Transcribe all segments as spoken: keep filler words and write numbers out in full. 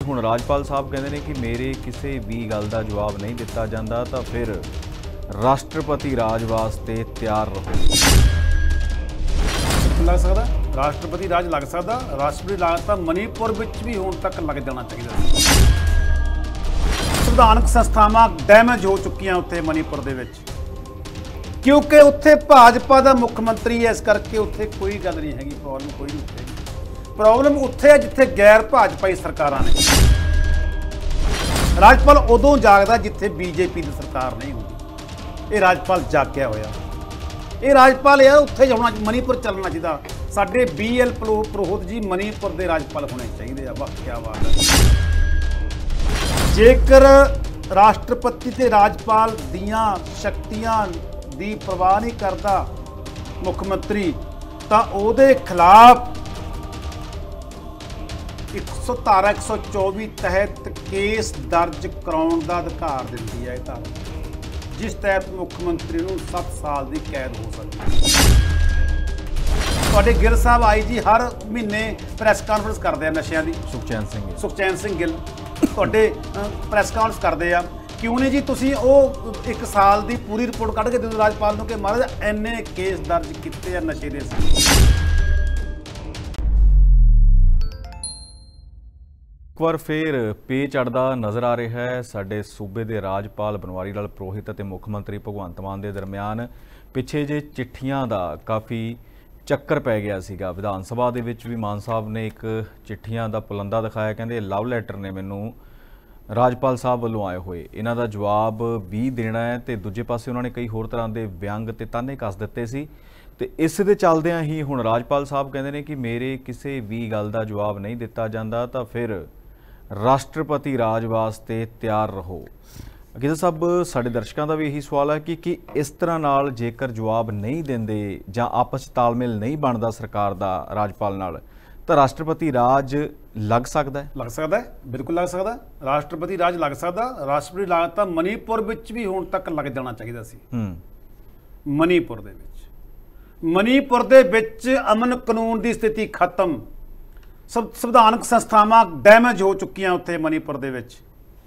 ਹੁਣ ਰਾਜਪਾਲ ਸਾਹਿਬ ਕਹਿੰਦੇ ਨੇ ਕਿ ਮੇਰੇ ਕਿਸੇ ਵੀ ਗੱਲ ਦਾ ਜਵਾਬ ਨਹੀਂ ਦਿੱਤਾ ਜਾਂਦਾ ਤਾਂ ਫਿਰ ਰਾਸ਼ਟਰਪਤੀ ਰਾਜ ਵਾਸਤੇ ਤਿਆਰ ਰਹੋ। ਲੱਗ ਸਕਦਾ ਰਾਸ਼ਟਰਪਤੀ ਰਾਜ ਲੱਗ ਸਕਦਾ ਰਾਸ਼ਟਰਪਤੀ ਰਾਜ ਤਾਂ ਮਨੀਪੁਰ ਵਿੱਚ ਵੀ ਹੁਣ ਤੱਕ ਲੱਗ ਜਾਣਾ ਚਾਹੀਦਾ। ਸੰਵਿਧਾਨਕ ਸੰਸਥਾਵਾਂ ਡੈਮੇਜ ਹੋ ਚੁੱਕੀਆਂ ਉੱਥੇ ਮਨੀਪੁਰ ਦੇ ਵਿੱਚ, ਕਿਉਂਕਿ ਉੱਥੇ ਭਾਜਪਾ ਦਾ ਮੁੱਖ ਮੰਤਰੀ ਹੈ, ਇਸ ਕਰਕੇ ਉੱਥੇ ਕੋਈ ਗੱਲ ਨਹੀਂ ਹੈਗੀ, ਪ੍ਰੋਬਲਮ ਕੋਈ ਨਹੀਂ ਉੱਥੇ। ਪ੍ਰੋਬਲਮ ਉੱਥੇ ਹੈ ਜਿੱਥੇ ਗੈਰ ਭਾਜਪਾਈ ਸਰਕਾਰਾਂ ਨੇ। ਰਾਜਪਾਲ ਉਦੋਂ ਜਾਗਦਾ ਜਿੱਥੇ ਬੀਜੇਪੀ ਦੀ ਸਰਕਾਰ ਨਹੀਂ ਹੁੰਦੀ। ਇਹ ਰਾਜਪਾਲ ਜਾਗਿਆ ਹੋਇਆ, ਇਹ ਰਾਜਪਾਲ ਯਾਰ ਉੱਥੇ ਜਾਣਾ, ਮਨੀਪੁਰ ਚੱਲਣਾ ਚਾਹੀਦਾ। ਸਾਡੇ ਬੀ ਐਲ ਪ੍ਰੋਹਿਤ ਜੀ ਮਨੀਪੁਰ ਦੇ ਰਾਜਪਾਲ ਹੋਣੇ ਚਾਹੀਦੇ ਆ। ਵਾਹ ਕੀ ਬਾਤ ਹੈ। ਜੇਕਰ ਰਾਸ਼ਟਰਪਤੀ ਤੇ ਰਾਜਪਾਲ ਦੀਆਂ ਸ਼ਕਤੀਆਂ ਦੀ ਪਰਵਾਹ ਨਹੀਂ ਕਰਦਾ ਮੁੱਖ ਮੰਤਰੀ, ਤਾਂ ਉਹਦੇ ਖਿਲਾਫ ਇੱਕ ਸੌ ਧਾਰਾ ਇੱਕ ਸੌ ਚੌਵੀ ਤਹਿਤ ਕੇਸ ਦਰਜ ਕਰਾਉਣ ਦਾ ਅਧਿਕਾਰ ਦਿੰਦੀ ਹੈ ਇਹ ਧਾਰਾ, ਜਿਸ ਤਹਿਤ ਮੁੱਖ ਮੰਤਰੀ ਨੂੰ ਸੱਤ ਸਾਲ ਦੀ ਕੈਦ ਹੋ ਸਕਦੀ ਹੈ। ਤੁਹਾਡੇ ਗਿੱਲ ਸਾਹਿਬ ਆਈ ਜੀ ਹਰ ਮਹੀਨੇ ਪ੍ਰੈਸ ਕਾਨਫਰੰਸ ਕਰਦੇ ਆ ਨਸ਼ਿਆਂ ਦੀ, ਸੁਖਚੈਨ ਸਿੰਘ ਸੁਖਚੈਨ ਸਿੰਘ ਗਿੱਲ ਤੁਹਾਡੇ ਪ੍ਰੈਸ ਕਾਨਫਰੰਸ ਕਰਦੇ ਆ, ਕਿਉਂ ਨਹੀਂ ਜੀ ਤੁਸੀਂ ਉਹ ਇੱਕ ਸਾਲ ਦੀ ਪੂਰੀ ਰਿਪੋਰਟ ਕੱਢ ਕੇ ਦਿਓ ਰਾਜਪਾਲ ਨੂੰ ਕਿ ਮਹਾਰਾਜ ਇੰਨੇ ਕੇਸ ਦਰਜ ਕੀਤੇ ਆ ਨਸ਼ੇ ਦੇ। ਇੱਕ ਵਾਰ ਫਿਰ ਪੇ ਚੜ੍ਹਦਾ ਨਜ਼ਰ ਆ ਰਿਹਾ ਹੈ ਸਾਡੇ ਸੂਬੇ ਦੇ ਰਾਜਪਾਲ ਬਨਵਾਰੀ ਲਾਲ ਪੁਰੋਹਿਤ ਅਤੇ ਮੁੱਖ ਮੰਤਰੀ ਭਗਵੰਤ ਮਾਨ ਦੇ ਦਰਮਿਆਨ। ਪਿੱਛੇ ਜੇ ਚਿੱਠੀਆਂ ਦਾ ਕਾਫੀ ਚੱਕਰ ਪੈ ਗਿਆ ਸੀਗਾ, ਵਿਧਾਨ ਸਭਾ ਦੇ ਵਿੱਚ ਵੀ ਮਾਨ ਸਾਹਿਬ ਨੇ ਇੱਕ ਚਿੱਠੀਆਂ ਦਾ ਪੁਲੰਦਾ ਦਿਖਾਇਆ, ਕਹਿੰਦੇ ਲਵ ਲੈਟਰ ਨੇ ਮੈਨੂੰ ਰਾਜਪਾਲ ਸਾਹਿਬ ਵੱਲੋਂ ਆਏ ਹੋਏ, ਇਹਨਾਂ ਦਾ ਜਵਾਬ ਵੀ ਦੇਣਾ ਹੈ। ਤੇ ਦੂਜੇ ਪਾਸੇ ਉਹਨਾਂ ਨੇ ਕਈ ਹੋਰ ਤਰ੍ਹਾਂ ਦੇ ਵਿਅੰਗ ਤੇ ਤਾਨੇ ਕੱਸ ਦਿੱਤੇ ਸੀ। ਤੇ ਇਸ ਦੇ ਚੱਲਦਿਆਂ ਹੀ ਹੁਣ ਰਾਜਪਾਲ ਸਾਹਿਬ ਕਹਿੰਦੇ ਨੇ ਕਿ ਮੇਰੇ ਕਿਸੇ ਵੀ ਗੱਲ ਦਾ ਜਵਾਬ ਨਹੀਂ ਦਿੱਤਾ ਜਾਂਦਾ ਤਾਂ ਫਿਰ ਰਾਸ਼ਟਰਪਤੀ ਰਾਜ ਵਾਸਤੇ ਤਿਆਰ ਰਹੋ। ਗਿੱਲ ਸਾਹਿਬ, ਸਾਡੇ ਦਰਸ਼ਕਾਂ ਦਾ ਵੀ ਇਹੀ ਸਵਾਲ ਹੈ ਕਿ ਕੀ ਇਸ ਤਰ੍ਹਾਂ ਨਾਲ ਜੇਕਰ ਜਵਾਬ ਨਹੀਂ ਦਿੰਦੇ ਜਾਂ ਆਪਸ 'ਚ ਤਾਲਮੇਲ ਨਹੀਂ ਬਣਦਾ ਸਰਕਾਰ ਦਾ ਰਾਜਪਾਲ ਨਾਲ, ਤਾਂ ਰਾਸ਼ਟਰਪਤੀ ਰਾਜ ਲੱਗ ਸਕਦਾ ਹੈ? ਲੱਗ ਸਕਦਾ ਹੈ, ਬਿਲਕੁਲ ਲੱਗ ਸਕਦਾ। ਰਾਸ਼ਟਰਪਤੀ ਰਾਜ ਲੱਗ ਸਕਦਾ। ਰਾਸ਼ਟਰਪਤੀ ਰਾਜ ਤਾਂ ਮਨੀਪੁਰ ਵਿੱਚ ਵੀ ਹੁਣ ਤੱਕ ਲੱਗ ਜਾਣਾ ਚਾਹੀਦਾ ਸੀ। ਮਨੀਪੁਰ ਦੇ ਵਿੱਚ ਮਨੀਪੁਰ ਦੇ ਵਿੱਚ ਅਮਨ ਕਾਨੂੰਨ ਦੀ ਸਥਿਤੀ ਖਤਮ, ਸੰਵਿਧਾਨਕ ਸੰਸਥਾਵਾਂ ਡੈਮੇਜ ਹੋ ਚੁੱਕੀਆਂ ਉੱਥੇ ਮਨੀਪੁਰ ਦੇ ਵਿੱਚ,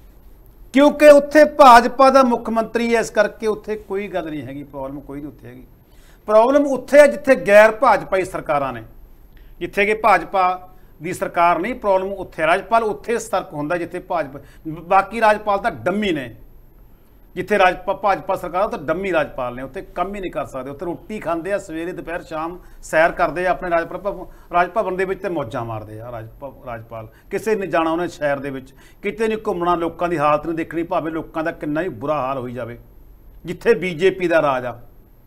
ਕਿਉਂਕਿ ਉੱਥੇ ਭਾਜਪਾ ਦਾ ਮੁੱਖ ਮੰਤਰੀ ਹੈ, ਇਸ ਕਰਕੇ ਉੱਥੇ ਕੋਈ ਗੱਲ ਨਹੀਂ ਹੈਗੀ, ਪ੍ਰੋਬਲਮ ਕੋਈ ਨਹੀਂ ਉੱਥੇ ਹੈਗੀ। ਪ੍ਰੋਬਲਮ ਉੱਥੇ ਹੈ ਜਿੱਥੇ ਗੈਰ ਭਾਜਪਾਈ ਸਰਕਾਰਾਂ ਨੇ। ਜਿੱਥੇ ਕਿ ਭਾਜਪਾ ਦੀ ਸਰਕਾਰ ਨਹੀਂ, ਪ੍ਰੋਬਲਮ ਉੱਥੇ। ਰਾਜਪਾਲ ਉੱਥੇ ਸਤਰਕ ਹੁੰਦਾ ਜਿੱਥੇ ਭਾਜਪਾ, ਬਾਕੀ ਰਾਜਪਾਲ ਤਾਂ ਡੰਮੀ ਨੇ। ਜਿੱਥੇ ਰਾਜਪਾ ਭਾਜਪਾ ਸਰਕਾਰ ਤਾਂ ਡੰਮੀ ਰਾਜਪਾਲ ਨੇ, ਉੱਥੇ ਕੰਮ ਹੀ ਨਹੀਂ ਕਰ ਸਕਦੇ। ਉੱਥੇ ਰੋਟੀ ਖਾਂਦੇ ਆ ਸਵੇਰੇ ਦੁਪਹਿਰ ਸ਼ਾਮ, ਸੈਰ ਕਰਦੇ ਆ ਆਪਣੇ ਰਾਜ ਰਾਜ ਭਵਨ ਦੇ ਵਿੱਚ ਤੇ ਮੌਜਾਂ ਮਾਰਦੇ ਆ। ਰਾਜ ਰਾਜਪਾਲ ਕਿਸੇ ਨੇ ਜਾਣਾ ਉਹਨੇ ਸ਼ਹਿਰ ਦੇ ਵਿੱਚ, ਕਿਤੇ ਨਹੀਂ ਘੁੰਮਣਾ, ਲੋਕਾਂ ਦੀ ਹਾਲਤ ਨਹੀਂ ਦੇਖਣੀ, ਭਾਵੇਂ ਲੋਕਾਂ ਦਾ ਕਿੰਨਾ ਹੀ ਬੁਰਾ ਹਾਲ ਹੋਈ ਜਾਵੇ। ਜਿੱਥੇ ਬੀਜੇਪੀ ਦਾ ਰਾਜ ਆ,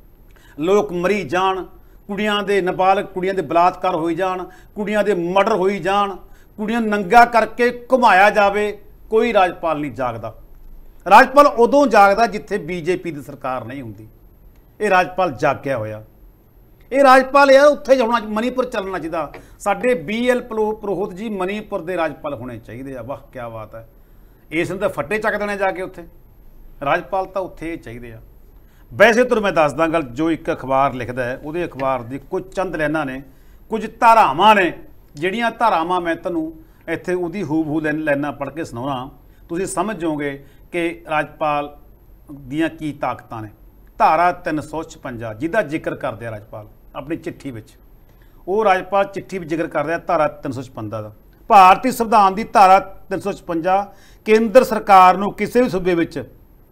ਲੋਕ ਮਰੀ ਜਾਣ, ਕੁੜੀਆਂ ਦੇ ਨਾਬਾਲਗ ਕੁੜੀਆਂ ਦੇ ਬਲਾਤਕਾਰ ਹੋਈ ਜਾਣ, ਕੁੜੀਆਂ ਦੇ ਮਰਡਰ ਹੋਈ ਜਾਣ, ਕੁੜੀਆਂ ਨੰਗਾ ਕਰਕੇ ਘੁਮਾਇਆ ਜਾਵੇ, ਕੋਈ ਰਾਜਪਾਲ ਨਹੀਂ ਜਾਗਦਾ। ਰਾਜਪਾਲ ਉਦੋਂ ਜਾਗਦਾ ਜਿੱਥੇ ਬੀਜੇਪੀ ਦੀ ਸਰਕਾਰ ਨਹੀਂ ਹੁੰਦੀ। ਇਹ ਰਾਜਪਾਲ ਜਾਗਿਆ ਹੋਇਆ, ਇਹ ਰਾਜਪਾਲ ਯਾਰ ਉੱਥੇ ਜਾਣਾ, ਮਨੀਪੁਰ ਚੱਲਣਾ ਚਾਹੀਦਾ। ਸਾਡੇ ਬੀ ਐਲ ਪ੍ਰੋਹਿਤ ਜੀ ਮਨੀਪੁਰ ਦੇ ਰਾਜਪਾਲ ਹੋਣੇ ਚਾਹੀਦੇ ਆ। ਵਾਹ ਕੀ ਬਾਤ ਹੈ। ਇਸ ਨੂੰ ਤਾਂ ਫੱਟੇ ਚੱਕ ਦੇਣੇ ਜਾ ਕੇ ਉੱਥੇ, ਰਾਜਪਾਲ ਤਾਂ ਉੱਥੇ ਚਾਹੀਦੇ ਆ। ਵੈਸੇ ਤੁਹਾਨੂੰ ਮੈਂ ਦੱਸਦਾ ਗੱਲ, ਜੋ ਇੱਕ ਅਖਬਾਰ ਲਿਖਦਾ ਹੈ ਉਹਦੇ ਅਖਬਾਰ ਦੀ ਕੁਝ ਚੰਦ ਲਾਈਨਾਂ ਨੇ, ਕੁਝ ਧਾਰਾਵਾਂ ਨੇ, ਜਿਹੜੀਆਂ ਧਾਰਾਵਾਂ ਮੈਂ ਤੁਹਾਨੂੰ ਇੱਥੇ ਉਹਦੀ ਹੂਬ ਹੂ ਲਾਈਨਾਂ ਪੜ੍ਹ ਕੇ ਸੁਣਾਉਣਾ, ਤੁਸੀਂ ਸਮਝ ਜਾਓਗੇ ਕਿ ਰਾਜਪਾਲ ਦੀਆਂ ਕੀ ਤਾਕਤਾਂ ਨੇ। ਧਾਰਾ ਤਿੰਨ ਸੌ ਛਪੰਜਾ ਜਿਹਦਾ ਜ਼ਿਕਰ ਕਰਦੇ ਆ ਰਾਜਪਾਲ ਆਪਣੀ ਚਿੱਠੀ ਵਿੱਚ, ਉਹ ਰਾਜਪਾਲ ਚਿੱਠੀ ਵਿੱਚ ਜ਼ਿਕਰ ਕਰਦੇ ਆ ਧਾਰਾ ਤਿੰਨ ਸੌ ਛਪੰਜਾ ਦਾ। ਭਾਰਤੀ ਸੰਵਿਧਾਨ ਦੀ ਧਾਰਾ ਤਿੰਨ ਸੌ ਛਪੰਜਾ ਕੇਂਦਰ ਸਰਕਾਰ ਨੂੰ ਕਿਸੇ ਵੀ ਸੂਬੇ ਵਿੱਚ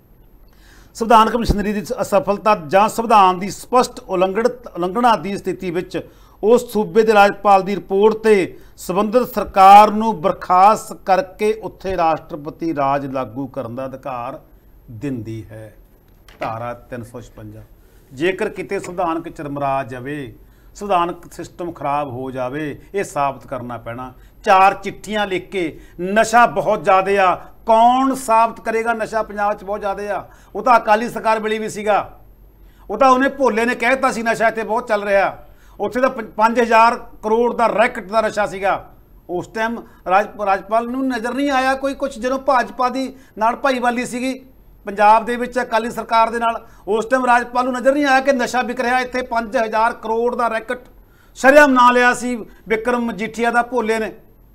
ਸੰਵਿਧਾਨਕ ਮਸ਼ੀਨਰੀ ਦੀ ਅਸਫਲਤਾ ਜਾਂ ਸੰਵਿਧਾਨ ਦੀ ਸਪਸ਼ਟ ਉਲੰਘਣ ਉਲੰਘਣਾ ਦੀ ਸਥਿਤੀ ਵਿੱਚ ਉਸ ਸੂਬੇ ਦੇ ਰਾਜਪਾਲ ਦੀ ਰਿਪੋਰਟ ਤੇ ਸੰਬੰਧਿਤ ਸਰਕਾਰ ਨੂੰ ਬਰਖਾਸਤ ਕਰਕੇ ਉੱਥੇ ਰਾਸ਼ਟਰਪਤੀ ਰਾਜ ਲਾਗੂ ਕਰਨ ਦਾ ਅਧਿਕਾਰ ਦਿੰਦੀ ਹੈ। ਧਾਰਾ ਤਿੰਨ ਸੌ ਛਪੰਜਾ। ਜੇਕਰ ਕਿਤੇ ਸੰਵਿਧਾਨਕ ਚਰਮਰਾ ਜਾਵੇ, ਸੰਵਿਧਾਨਕ ਸਿਸਟਮ ਖਰਾਬ ਹੋ ਜਾਵੇ, ਇਹ ਸਾਬਤ ਕਰਨਾ ਪੈਣਾ। ਚਾਰ ਚਿੱਠੀਆਂ ਲਿਖ ਕੇ ਨਸ਼ਾ ਬਹੁਤ ਜ਼ਿਆਦਾ ਆ, ਕੌਣ ਸਾਬਤ ਕਰੇਗਾ ਨਸ਼ਾ ਪੰਜਾਬ 'ਚ ਬਹੁਤ ਜ਼ਿਆਦਾ ਆ? ਉਹ ਤਾਂ ਅਕਾਲੀ ਸਰਕਾਰ ਵੇਲੇ ਵੀ ਸੀਗਾ, ਉਹ ਤਾਂ ਉਹਨੇ ਭੋਲੇ ਨੇ ਕਹਿ ਦਿੱਤਾ ਸੀ ਨਸ਼ਾ ਇੱਥੇ ਬਹੁਤ ਚੱਲ ਰਿਹਾ। ਉੱਥੇ ਤਾਂ ਪੰਜ ਹਜ਼ਾਰ ਕਰੋੜ ਦਾ ਰੈਕਟ ਦਾ ਨਸ਼ਾ ਸੀਗਾ। ਉਸ ਟਾਈਮ ਰਾਜ ਰਾਜਪਾਲ ਨੂੰ ਨਜ਼ਰ ਨਹੀਂ ਆਇਆ ਕੋਈ ਕੁਛ, ਜਦੋਂ ਭਾਜਪਾ ਦੀ ਨਾਲ ਭਾਈਵਾਲੀ ਸੀਗੀ ਪੰਜਾਬ ਦੇ ਵਿੱਚ ਅਕਾਲੀ ਸਰਕਾਰ ਦੇ ਨਾਲ, ਉਸ ਟਾਈਮ ਰਾਜਪਾਲ ਨੂੰ ਨਜ਼ਰ ਨਹੀਂ ਆਇਆ ਕਿ ਨਸ਼ਾ ਵਿਕ ਰਿਹਾ ਇੱਥੇ। ਪੰਜ ਹਜ਼ਾਰ ਕਰੋੜ ਦਾ ਰੈਕਟ ਸ਼ਰੇਆਮ ਨਾਂ ਲਿਆ ਸੀ ਵਿਕਰਮ ਮਜੀਠੀਆ ਦਾ ਭੋਲੇ ਨੇ।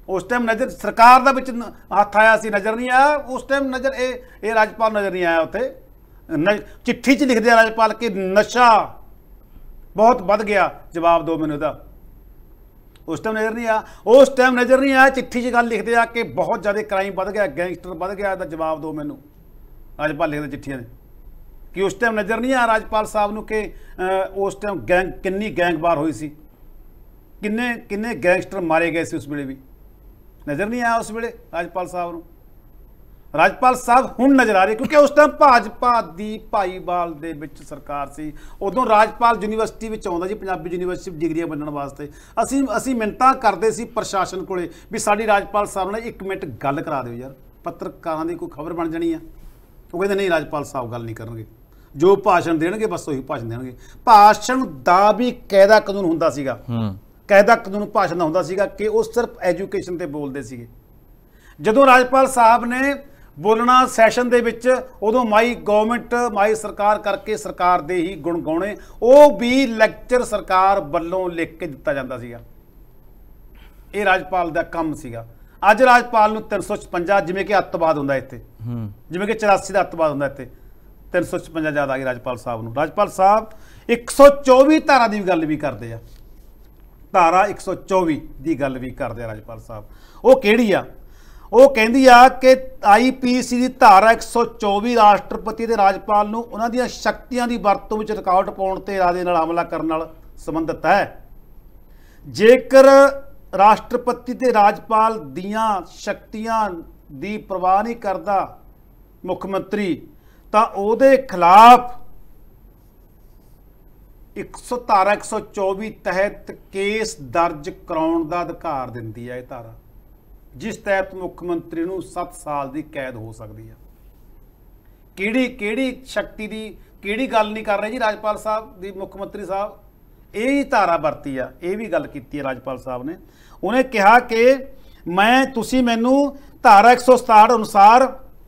उस टाइम नज़र सरकार दा विच हत्थ आया सी, नज़र नहीं आया उस टाइम, नज़र ए ए राजपाल नज़र नहीं आया उत्थे। न चिट्ठी च लिखदे राजपाल कि नशा बहुत बढ़ गया, जवाब दो मैनूं दा। उस टाइम नज़र नहीं आया, उस टाइम नज़र नहीं आया, चिट्ठी च गल लिखदे आ कि बहुत ज़्यादा क्राइम बढ़ गया, गैंगस्टर बढ़ गया, दा जवाब दो मैनूं। राजपाल लिखदे चिट्ठियां ने कि उस टाइम नज़र नहीं आया राजपाल साहब नूं कि उस टाइम गैंग किन्नी गैंगवार हुई सी, किन्ने किन्ने गैंगस्टर मारे गए सी उस वेले भी, नज़र नहीं आया उस वेले राजपाल साहब नूं। राजपाल साहब हुण नज़र आ रहे क्योंकि उस टाइम भाजपा दी भाईवाल दे विच सरकार सी। उदों राजपाल यूनीवर्सिटी विच आउंदा जी, पंजाबी यूनीवर्सिटी डिग्रियां वंडण वास्ते। असीं असीं मिन्नतां करदे सी प्रशासन कोले भी साडी राजपाल साहब ने एक मिनट गल करा दिओ यार, पत्रकारां दी कोई खबर बन जानी आ। ਉਹ ਕਹਿੰਦੇ नहीं राजपाल साहब गल नहीं करनगे, जो भाषण देणगे बस ਉਹੀ भाषण देणगे। भाषण ਦਾ भी ਕਾਇਦਾ ਕਾਨੂੰਨ ਹੁੰਦਾ ਸੀਗਾ, ਕਾਇਦਾ ਕਾਨੂੰਨ ਭਾਸ਼ਣ ਦਾ ਹੁੰਦਾ ਸੀਗਾ ਕਿ ਉਹ ਸਿਰਫ ਐਜੂਕੇਸ਼ਨ ਤੇ ਬੋਲਦੇ ਸੀਗੇ। ਜਦੋਂ ਰਾਜਪਾਲ ਸਾਹਿਬ ਨੇ ਬੋਲਣਾ ਸੈਸ਼ਨ ਦੇ ਵਿੱਚ, ਉਦੋਂ ਮਾਈ ਗਵਰਨਮੈਂਟ ਮਾਈ ਸਰਕਾਰ ਕਰਕੇ ਸਰਕਾਰ ਦੇ ਹੀ ਗੁਣ ਗਾਉਣੇ, ਉਹ ਵੀ ਲੈਕਚਰ ਸਰਕਾਰ ਵੱਲੋਂ ਲਿਖ ਕੇ ਦਿੱਤਾ ਜਾਂਦਾ ਸੀਗਾ। ਇਹ ਰਾਜਪਾਲ ਦਾ ਕੰਮ ਸੀਗਾ। ਅੱਜ ਰਾਜਪਾਲ ਨੂੰ ਤਿੰਨ ਸੌ ਛਪੰਜਾ ਜਿਵੇਂ ਕਿ ਅੱਤਵਾਦ ਹੁੰਦਾ ਇੱਥੇ, ਜਿਵੇਂ ਕਿ ਚੁਰਾਸੀ ਦਾ ਅੱਤਵਾਦ ਹੁੰਦਾ ਇੱਥੇ, ਤਿੰਨ ਸੌ ਛਪੰਜਾ ਯਾਦ ਆ ਗਈ ਰਾਜਪਾਲ ਸਾਹਿਬ ਨੂੰ। ਰਾਜਪਾਲ ਸਾਹਿਬ ਇੱਕ ਸੌ ਚੌਵੀ ਧਾਰਾ ਦੀ ਗੱਲ ਵੀ ਕਰਦੇ ਆ, ਧਾਰਾ ਇੱਕ ਸੌ ਚੌਵੀ ਦੀ ਗੱਲ ਵੀ ਕਰਦੇ ਆ ਰਾਜਪਾਲ ਸਾਹਿਬ। ਉਹ ਕਿਹੜੀ ਆ? ਉਹ ਕਹਿੰਦੀ ਆ ਕਿ ਆਈ ਪੀ ਸੀ ਦੀ ਧਾਰਾ ਇੱਕ ਸੌ ਚੌਵੀ ਰਾਸ਼ਟਰਪਤੀ ਤੇ ਰਾਜਪਾਲ ਨੂੰ ਉਹਨਾਂ ਦੀਆਂ ਸ਼ਕਤੀਆਂ ਦੀ ਵਰਤੋਂ ਵਿੱਚ ਰੁਕਾਵਟ ਪਾਉਣ ਤੇ ਇਰਾਦੇ ਨਾਲ ਹਮਲਾ ਕਰਨ ਨਾਲ ਸੰਬੰਧਿਤ ਹੈ। ਜੇਕਰ ਰਾਸ਼ਟਰਪਤੀ ਤੇ ਰਾਜਪਾਲ ਦੀਆਂ ਸ਼ਕਤੀਆਂ ਦੀ ਪਰਵਾਹ ਨਹੀਂ ਕਰਦਾ ਮੁੱਖ ਮੰਤਰੀ, ਤਾਂ ਉਹਦੇ ਖਿਲਾਫ ਇੱਕ ਸੌ ਧਾਰਾ ਇੱਕ ਸੌ ਚੌਵੀ ਤਹਿਤ ਕੇਸ ਦਰਜ ਕਰਾਉਣ ਦਾ ਅਧਿਕਾਰ ਦਿੰਦੀ ਹੈ ਇਹ ਧਾਰਾ, ਜਿਸ ਤਹਿਤ ਮੁੱਖ ਮੰਤਰੀ ਨੂੰ ਸੱਤ ਸਾਲ ਦੀ ਕੈਦ ਹੋ ਸਕਦੀ ਹੈ। ਕਿਹੜੀ ਕਿਹੜੀ ਸ਼ਕਤੀ ਦੀ ਕਿਹੜੀ ਗੱਲ ਨਹੀਂ ਕਰ ਰਹੇ ਜੀ ਰਾਜਪਾਲ ਸਾਹਿਬ ਦੀ, ਮੁੱਖ ਮੰਤਰੀ ਸਾਹਿਬ ਇਹ ਹੀ ਧਾਰਾ ਵਰਤੀ ਆ, ਇਹ ਵੀ ਗੱਲ ਕੀਤੀ ਹੈ ਰਾਜਪਾਲ ਸਾਹਿਬ ਨੇ। ਉਹਨੇ ਕਿਹਾ ਕਿ ਮੈਂ ਤੁਸੀਂ ਮੈਨੂੰ ਧਾਰਾ ਇੱਕ ਸੌ ਸਤਾਹਠ ਅਨੁਸਾਰ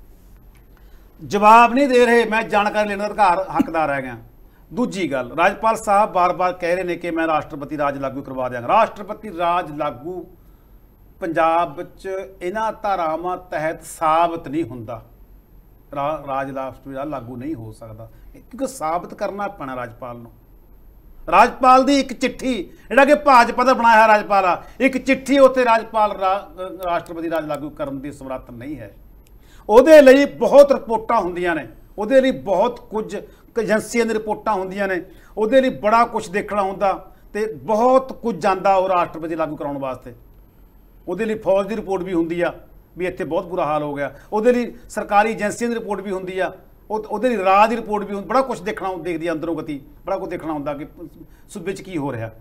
ਜਵਾਬ ਨਹੀਂ ਦੇ ਰਹੇ, ਮੈਂ ਜਾਣਕਾਰੀ ਲੈਣ ਦਾ ਅਧਿਕਾਰ ਹੱਕਦਾਰ ਰਹਿ ਗਿਆ। ਦੂਜੀ ਗੱਲ, ਰਾਜਪਾਲ ਸਾਹਿਬ ਬਾਰ-ਬਾਰ ਕਹਿ ਰਹੇ ਨੇ ਕਿ ਮੈਂ ਰਾਸ਼ਟਰਪਤੀ ਰਾਜ ਲਾਗੂ ਕਰਵਾ ਦਿਆਂਗਾ। ਰਾਸ਼ਟਰਪਤੀ ਰਾਜ ਲਾਗੂ ਪੰਜਾਬ ਵਿੱਚ ਇਹਨਾਂ ਧਾਰਾਵਾਂ ਤਹਿਤ ਸਾਬਤ ਨਹੀਂ ਹੁੰਦਾ, ਰਾ ਰਾਜ ਰਾਸ਼ਟਰਪਤੀ ਰਾਜ ਲਾਗੂ ਨਹੀਂ ਹੋ ਸਕਦਾ, ਕਿਉਂਕਿ ਸਾਬਤ ਕਰਨਾ ਪੈਣਾ ਰਾਜਪਾਲ ਨੂੰ। ਰਾਜਪਾਲ ਦੀ ਇੱਕ ਚਿੱਠੀ, ਜਿਹੜਾ ਕਿ ਭਾਜਪਾ ਦਾ ਬਣਾਇਆ ਰਾਜਪਾਲ ਆ, ਇੱਕ ਚਿੱਠੀ ਉੱਥੇ ਰਾਜਪਾਲ ਰਾਸ਼ਟਰਪਤੀ ਰਾਜ ਲਾਗੂ ਕਰਨ ਦੀ ਸਮਰੱਥ ਨਹੀਂ ਹੈ। ਉਹਦੇ ਲਈ ਬਹੁਤ ਰਿਪੋਰਟਾਂ ਹੁੰਦੀਆਂ ਨੇ, ਉਹਦੇ ਲਈ ਬਹੁਤ ਕੁਝ ਏਜੰਸੀਆਂ ਦੀ ਰਿਪੋਰਟਾਂ ਹੁੰਦੀਆਂ ਨੇ, ਉਹਦੇ ਲਈ ਬੜਾ ਕੁਝ ਦੇਖਣਾ ਹੁੰਦਾ ਤੇ ਬਹੁਤ ਕੁਝ ਜਾਂਦਾ ਉਹ ਰਾਸ਼ਟਰਪਤੀ ਲਾਗੂ ਕਰਾਉਣ ਵਾਸਤੇ। ਉਹਦੇ ਲਈ ਫੌਜ ਦੀ ਰਿਪੋਰਟ ਵੀ ਹੁੰਦੀ ਆ ਵੀ ਇੱਥੇ ਬਹੁਤ ਬੁਰਾ ਹਾਲ ਹੋ ਗਿਆ, ਉਹਦੇ ਲਈ ਸਰਕਾਰੀ ਏਜੰਸੀਆਂ ਦੀ ਰਿਪੋਰਟ ਵੀ ਹੁੰਦੀ ਆ, ਉਹ ਉਹਦੇ ਲਈ ਰਾਜ ਦੀ ਰਿਪੋਰਟ ਵੀ ਹੁੰਦੀ, ਬੜਾ ਕੁਝ ਦੇਖਣਾ ਦੇਖਦੀ ਆ ਅੰਦਰੋਂ ਗਤੀ, ਬੜਾ ਕੁਝ ਦੇਖਣਾ ਹੁੰਦਾ ਕਿ ਸੂਬੇ 'ਚ ਕੀ ਹੋ ਰਿਹਾ।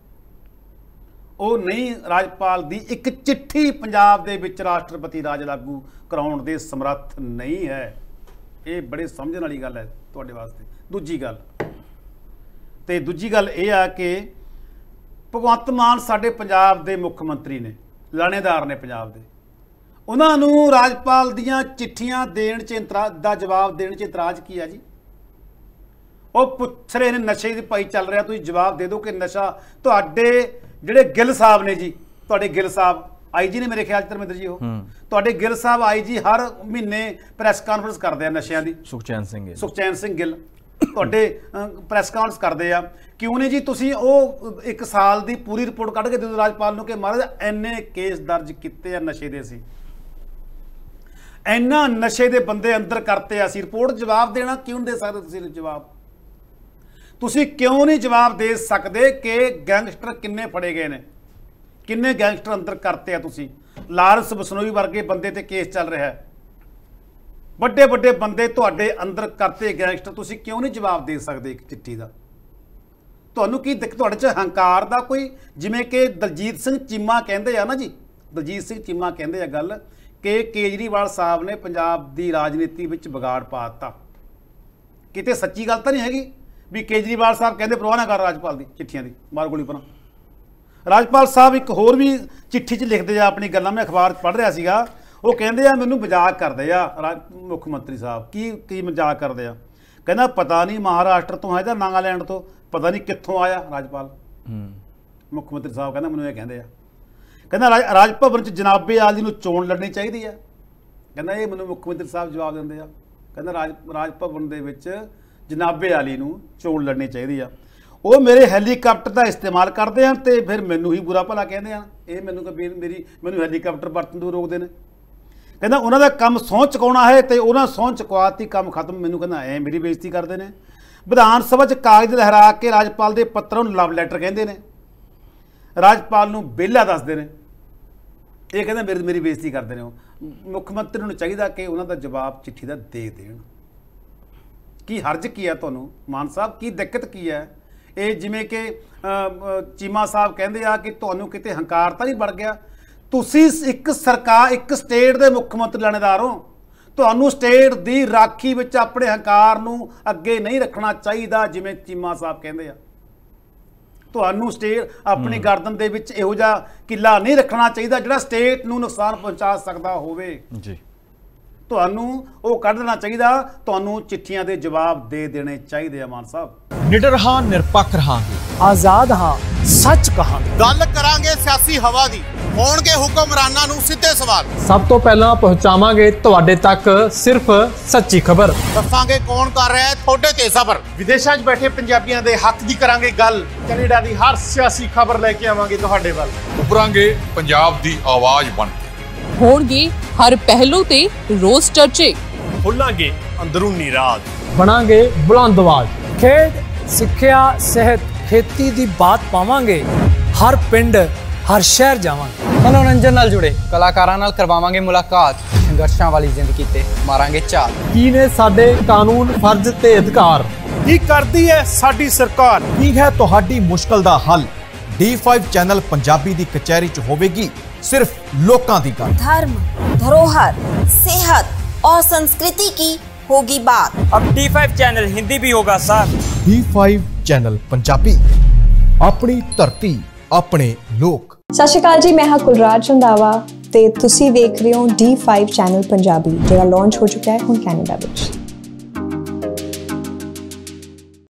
ਉਹ ਨਹੀਂ, ਰਾਜਪਾਲ ਦੀ ਇੱਕ ਚਿੱਠੀ ਪੰਜਾਬ ਦੇ ਵਿੱਚ ਰਾਸ਼ਟਰਪਤੀ ਰਾਜ ਲਾਗੂ ਕਰਾਉਣ ਦੇ ਸਮਰੱਥ ਨਹੀਂ ਹੈ। ਇਹ ਬੜੇ ਸਮਝਣ ਵਾਲੀ ਗੱਲ ਹੈ ਤੁਹਾਡੇ ਵਾਸਤੇ। ਦੂਜੀ ਗੱਲ ਤੇ ਦੂਜੀ ਗੱਲ ਇਹ ਆ ਕਿ ਭਗਵੰਤ ਮਾਨ ਸਾਡੇ ਪੰਜਾਬ ਦੇ ਮੁੱਖ ਮੰਤਰੀ ਨੇ, ਲਾਣੇਦਾਰ ਨੇ ਪੰਜਾਬ ਦੇ, ਉਹਨਾਂ ਨੂੰ ਰਾਜਪਾਲ ਦੀਆਂ ਚਿੱਠੀਆਂ ਦੇਣ 'ਚ ਇਤਰਾਜ਼ ਦਾ ਜਵਾਬ ਦੇਣ 'ਚ ਇਤਰਾਜ਼ ਕੀ ਆ ਜੀ? ਉਹ ਪੁੱਛ ਰਹੇ ਨੇ ਨਸ਼ੇ ਦੀ ਭਾਈ ਚੱਲ ਰਿਹਾ, ਤੁਸੀਂ ਜਵਾਬ ਦੇ ਦਿਓ ਕਿ ਨਸ਼ਾ ਤੁਹਾਡੇ ਜਿਹੜੇ ਗਿੱਲ ਸਾਹਿਬ ਨੇ ਜੀ, ਤੁਹਾਡੇ ਗਿੱਲ ਸਾਹਿਬ ਆਈ ਜੀ ਨੇ ਮੇਰੇ ਖਿਆਲ 'ਚ ਧਰਮਿੰਦਰ ਜੀ, ਉਹ ਤੁਹਾਡੇ ਗਿੱਲ ਸਾਹਿਬ ਆਈ ਜੀ ਹਰ ਮਹੀਨੇ ਪ੍ਰੈਸ ਕਾਨਫਰੰਸ ਕਰਦੇ ਆ ਨਸ਼ਿਆਂ ਦੀ। ਸੁਖਚੈਨ ਸਿੰਘ ਸੁਖਚੈਨ ਸਿੰਘ ਗਿੱਲ ਤੁਹਾਡੇ ਪ੍ਰੈਸ ਕਾਨਫਰੰਸ ਕਰਦੇ ਆ, ਕਿਉਂ ਨਹੀਂ ਜੀ ਤੁਸੀਂ ਉਹ ਇੱਕ ਸਾਲ ਦੀ ਪੂਰੀ ਰਿਪੋਰਟ ਕੱਢ ਕੇ ਦੇ ਦਿਓ ਰਾਜਪਾਲ ਨੂੰ ਕਿ ਮਹਾਰਾਜ ਇੰਨੇ ਕੇਸ ਦਰਜ ਕੀਤੇ ਆ ਨਸ਼ੇ ਦੇ, ਅਸੀਂ ਇੰਨਾ ਨਸ਼ੇ ਦੇ ਬੰਦੇ ਅੰਦਰ ਕਰਤੇ ਆ, ਅਸੀਂ ਰਿਪੋਰਟ ਜਵਾਬ ਦੇਣਾ ਕਿਉਂ ਨਹੀਂ ਦੇ ਸਕਦੇ ਤੁਸੀਂ? ਜਵਾਬ ਤੁਸੀਂ ਕਿਉਂ ਨਹੀਂ ਜਵਾਬ ਦੇ ਸਕਦੇ ਕਿ ਗੈਂਗਸਟਰ ਕਿੰਨੇ ਫੜੇ ਗਏ ਨੇ, ਕਿੰਨੇ ਗੈਂਗਸਟਰ ਅੰਦਰ ਕਰਤੇ ਆ ਤੁਸੀਂ? ਲਾਰੈਂਸ ਬਿਸ਼ਨੋਈ ਵਰਗੇ ਬੰਦੇ ਤੇ ਕੇਸ ਚੱਲ ਰਿਹਾ ਹੈ, ਵੱਡੇ ਵੱਡੇ ਬੰਦੇ ਤੁਹਾਡੇ ਅੰਦਰ ਕਰਤੇ ਗੈਂਗਸਟਰ, ਤੁਸੀਂ ਕਿਉਂ ਨਹੀਂ ਜਵਾਬ ਦੇ ਸਕਦੇ ਇੱਕ ਚਿੱਠੀ ਦਾ? ਤੁਹਾਨੂੰ ਕੀ ਤੁਹਾਡੇ 'ਚ ਹੰਕਾਰ ਦਾ ਕੋਈ, ਜਿਵੇਂ ਕਿ ਦਲਜੀਤ ਸਿੰਘ ਚੀਮਾ ਕਹਿੰਦੇ ਆ ਨਾ ਜੀ, ਦਲਜੀਤ ਸਿੰਘ ਚੀਮਾ ਕਹਿੰਦੇ ਆ ਗੱਲ ਕਿ ਕੇਜਰੀਵਾਲ ਸਾਹਿਬ ਨੇ ਪੰਜਾਬ ਦੀ ਰਾਜਨੀਤੀ ਵਿੱਚ ਵਿਗਾੜ ਪਾ ਦਿੱਤਾ। ਕਿਤੇ ਸੱਚੀ ਗੱਲ ਤਾਂ ਨਹੀਂ ਹੈਗੀ ਵੀ ਕੇਜਰੀਵਾਲ ਸਾਹਿਬ ਕਹਿੰਦੇ ਪਰਵਾਹ ਨਾ ਕਰ ਰਾਜਪਾਲ ਦੀ ਚਿੱਠੀਆਂ ਦੀ, ਮਾਰ ਗੋਲੀ ਪਰਾਂ। ਰਾਜਪਾਲ ਸਾਹਿਬ ਇੱਕ ਹੋਰ ਵੀ ਚਿੱਠੀ 'ਚ ਲਿਖਦੇ ਆ ਆਪਣੀ ਗੱਲਾਂ, ਮੈਂ ਅਖਬਾਰ 'ਚ ਪੜ੍ਹ ਰਿਹਾ ਸੀਗਾ, ਉਹ ਕਹਿੰਦੇ ਆ ਮੈਨੂੰ ਮਜ਼ਾਕ ਕਰਦੇ ਆ ਮੁੱਖ ਮੰਤਰੀ ਸਾਹਿਬ। ਕੀ ਕੀ ਮਜ਼ਾਕ ਕਰਦੇ ਆ? ਕਹਿੰਦਾ ਪਤਾ ਨਹੀਂ ਮਹਾਰਾਸ਼ਟਰ ਤੋਂ ਹੈ ਜਾਂ ਨਾਗਾਲੈਂਡ ਤੋਂ, ਪਤਾ ਨਹੀਂ ਕਿੱਥੋਂ ਆਇਆ ਰਾਜਪਾਲ। ਮੁੱਖ ਮੰਤਰੀ ਸਾਹਿਬ ਕਹਿੰਦਾ ਮੈਨੂੰ ਇਹ ਕਹਿੰਦੇ ਆ, ਕਹਿੰਦਾ ਰਾਜ ਰਾਜ ਭਵਨ 'ਚ ਜਨਾਬੇ ਆਲੀ ਨੂੰ ਚੋਣ ਲੜਨੀ ਚਾਹੀਦੀ ਆ। ਕਹਿੰਦਾ ਇਹ ਮੈਨੂੰ ਮੁੱਖ ਮੰਤਰੀ ਸਾਹਿਬ ਜਵਾਬ ਦਿੰਦੇ ਆ। ਕਹਿੰਦਾ ਰਾਜ ਰਾਜ ਭਵਨ ਦੇ ਵਿੱਚ ਜਨਾਬੇ ਆਲੀ ਨੂੰ ਚੋਣ ਲੜਨੀ ਚਾਹੀਦੀ ਆ। ਉਹ ਮੇਰੇ ਹੈਲੀਕਾਪਟਰ ਦਾ ਇਸਤੇਮਾਲ ਕਰਦੇ ਹਨ ਤੇ ਫਿਰ ਮੈਨੂੰ ਹੀ ਬੁਰਾ ਭਲਾ ਕਹਿੰਦੇ ਹਨ। ਇਹ ਮੈਨੂੰ ਕਬੀਰ ਮੇਰੀ ਮੈਨੂੰ ਹੈਲੀਕਾਪਟਰ ਵਰਤਣ ਤੋਂ ਰੋਕਦੇ ਨੇ। ਕਹਿੰਦਾ ਉਹਨਾਂ ਦਾ ਕੰਮ ਸਹੁੰ ਚੁਕਾਉਣਾ ਹੈ ਤੇ ਉਹਨਾਂ ਸਹੁੰ ਚੁਕਵਾਤੀ, ਕੰਮ ਖਤਮ। ਮੈਨੂੰ ਕਹਿੰਦਾ ਐ ਮੇਰੀ ਬੇਇੱਜ਼ਤੀ ਕਰਦੇ ਨੇ। ਵਿਧਾਨ ਸਭਾ 'ਚ ਕਾਗਜ਼ ਲਹਿਰਾ ਕੇ ਰਾਜਪਾਲ ਦੇ ਪੱਤਰਾਂ ਨੂੰ ਲਵ ਲੈਟਰ ਕਹਿੰਦੇ ਨੇ, ਰਾਜਪਾਲ ਨੂੰ ਵਿਹਲਾ ਦੱਸਦੇ ਨੇ। ਇਹ ਕਹਿੰਦਾ ਮੇਰੀ ਮੇਰੀ ਬੇਇੱਜ਼ਤੀ ਕਰਦੇ ਨੇ। ਉਹ ਮੁੱਖ ਮੰਤਰੀ ਨੂੰ ਚਾਹੀਦਾ ਕਿ ਉਹਨਾਂ ਦਾ ਜਵਾਬ ਚਿੱਠੀ ਦਾ ਦੇ ਦੇਣ। ਕੀ ਹਰਜ ਕੀ ਹੈ ਤੁਹਾਨੂੰ ਮਾਨ ਸਾਹਿਬ, ਕੀ ਦਿੱਕਤ ਕੀ ਹੈ? ਇਹ ਜਿਵੇਂ ਕਿ ਚੀਮਾ ਸਾਹਿਬ ਕਹਿੰਦੇ ਆ ਕਿ ਤੁਹਾਨੂੰ ਕਿਤੇ ਹੰਕਾਰ ਤਾਂ ਨਹੀਂ ਵੜ ਗਿਆ? ਤੁਸੀਂ ਇੱਕ ਸਰਕਾਰ, ਇੱਕ ਸਟੇਟ ਦੇ ਮੁੱਖ ਮੰਤਰੀ ਲਾਣੇਦਾਰ ਹੋ। ਤੁਹਾਨੂੰ ਸਟੇਟ ਦੀ ਰਾਖੀ ਵਿੱਚ ਆਪਣੇ ਹੰਕਾਰ ਨੂੰ ਅੱਗੇ ਨਹੀਂ ਰੱਖਣਾ ਚਾਹੀਦਾ, ਜਿਵੇਂ ਚੀਮਾ ਸਾਹਿਬ ਕਹਿੰਦੇ ਆ। ਤੁਹਾਨੂੰ ਸਟੇਟ ਆਪਣੀ ਗਰਦਨ ਦੇ ਵਿੱਚ ਇਹੋ ਜਿਹਾ ਕਿੱਲਾ ਨਹੀਂ ਰੱਖਣਾ ਚਾਹੀਦਾ ਜਿਹੜਾ ਸਟੇਟ ਨੂੰ ਨੁਕਸਾਨ ਪਹੁੰਚਾ ਸਕਦਾ ਹੋਵੇ ਜੀ। ਤੁਹਾਨੂੰ ਉਹ ਕੱਢਣਾ ਚਾਹੀਦਾ। ਤੁਹਾਨੂੰ ਚਿੱਠੀਆਂ ਦੇ ਜਵਾਬ ਦੇ ਦੇਣੇ ਚਾਹੀਦੇ ਆ ਮਾਨ ਸਾਹਿਬ। ਨਿਡਰ ਹਾਂ, ਨਿਰਪੱਖ ਰਹਾਂਗੇ, ਆਜ਼ਾਦ ਹਾਂ, ਸੱਚ ਕਹਾਂਗੇ। ਗੱਲ ਕਰਾਂਗੇ ਸਿਆਸੀ ਹਵਾ ਦੀ, ਹੋਣਗੇ ਹੁਕਮਰਾਨਾਂ ਨੂੰ ਸਿੱਧੇ ਸਵਾਲ। ਸਭ ਤੋਂ ਪਹਿਲਾਂ ਪਹੁੰਚਾਵਾਂਗੇ ਤੁਹਾਡੇ ਤੱਕ ਸਿਰਫ ਸੱਚੀ ਖਬਰ। ਦੱਸਾਂਗੇ ਕੌਣ ਕਰ ਰਿਹਾ ਹੈ ਤੁਹਾਡੇ ਤੇ ਸਬਰ। ਵਿਦੇਸ਼ਾਂ 'ਚ ਬੈਠੇ ਪੰਜਾਬੀਆਂ ਦੇ ਹੱਕ ਦੀ ਕਰਾਂਗੇ ਗੱਲ। ਕੈਨੇਡਾ ਦੀ ਹਰ ਸਿਆਸੀ ਖਬਰ ਲੈ ਕੇ ਆਵਾਂਗੇ ਤੁਹਾਡੇ ਵੱਲ। ਉਭਰਾਂਗੇ ਪੰਜਾਬ ਦੀ ਆਵਾਜ਼ ਬਣ ਕੇ। ਹੋਣਗੇ ਹਰ ਪਹਿਲੂ ਤੇ ਰੋਜ਼ ਚਰਚੇ। ਖੋਲਾਂਗੇ ਅੰਦਰੂਨੀ ਰਾਜ। ਬਣਾਂਗੇ ਬੁਲੰਦ ਆਵਾਜ਼। ਖੇਡ, ਸਿੱਖਿਆ, ਸਿਹਤ, ਖੇਤੀ ਦੀ ਬਾਤ ਪਾਵਾਂਗੇ। ਹਰ ਪਿੰਡ, ਹਰ ਸ਼ਹਿਰ ਜਾਵਾਂਗੇ। ਮਨੋਰੰਜਨ ਨਾਲ ਜੁੜੇ ਕਲਾਕਾਰਾਂ ਨਾਲ ਕਰਵਾਵਾਂਗੇ ਮੁਲਾਕਾਤ। ਸੰਘਰਸ਼ਾਂ ਵਾਲੀ ਜ਼ਿੰਦਗੀ ਤੇ ਮਾਰਾਂਗੇ ਝਾਤ। ਕੀ ਨੇ ਸਾਡੇ ਕਾਨੂੰਨ, ਫਰਜ਼ ਤੇ ਅਧਿਕਾਰ? ਕੀ ਕਰਦੀ ਹੈ ਸਾਡੀ ਸਰਕਾਰ? ਕੀ ਹੈ ਤੁਹਾਡੀ ਮੁਸ਼ਕਲ ਦਾ ਹੱਲ? ਡੀ ਫਾਈਵ ਚੈਨਲ ਪੰਜਾਬੀ ਦੀ ਕਚਹਿਰੀ 'ਚ ਹੋਵੇਗੀ सिर्फ लोकां दी गल। धर्म, धरोहर, सेहत और संस्कृति की होगी बात। अब डी फाइव चैनल हिंदी भी होगा sir. D five channel Punjabi, अपनी धरती, अपने लोक। सत श्री अकाल जी, मैं हाँ कुलराज रंधावा ते तुसी देख रहे हो डी फाइव चैनल पंजाबी, जिहड़ा लॉन्च हो चुका है हुण कैनेडा विच।